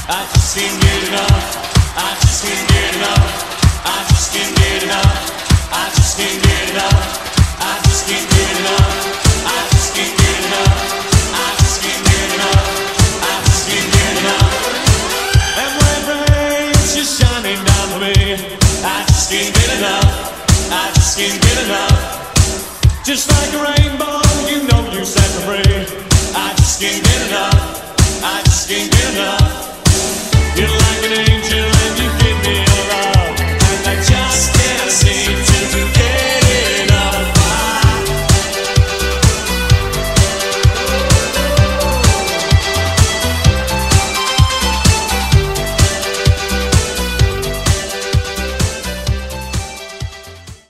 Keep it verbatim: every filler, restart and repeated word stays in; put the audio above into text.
I just can't get enough. I just can't get enough. I just can't get enough. I just can't get enough. I just can't get enough. I just can't get enough. I just can't get enough. I just can't get enough. And when rain's just shining down on me, I just can't get enough. I just can't get enough. Just like a rainbow, you know you set me free. I just can't get enough. I just can't get enough.